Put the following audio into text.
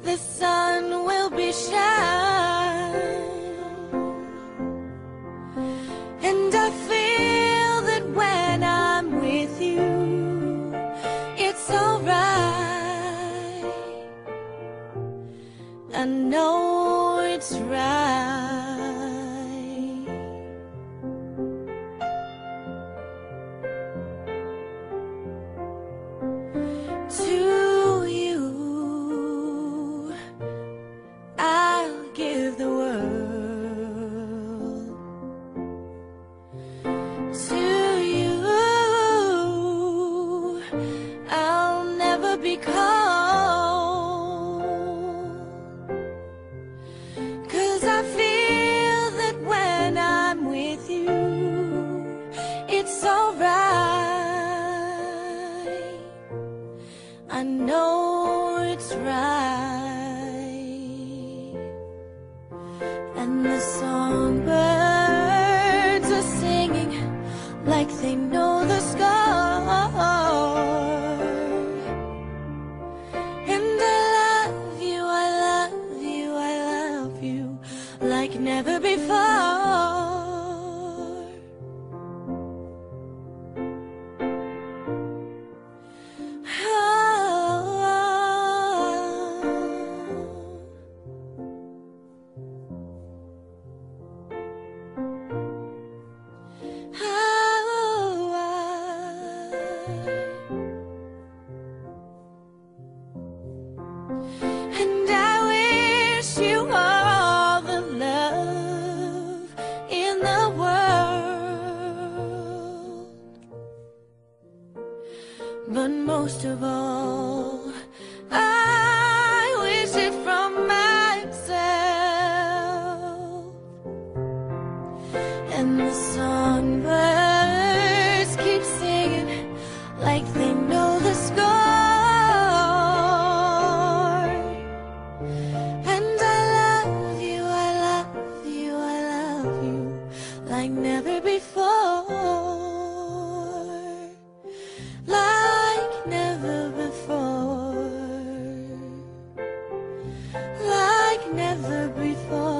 the sun will be shining. And I feel that when I'm with you, it's alright. I know it's right. To you, I'll give the world. To you, I'll never be cold. 'Cause I feel that when I'm with you, it's alright. I know it's right. And the songbirds are singing like they know the score. And I love you, I love you, I love you like never before. And I wish you all the love in the world. But most of all, I wish it from myself. And the songbirds keep singing like they know the score. And I love you, I love you, I love you like never before. Like never before. Like never before.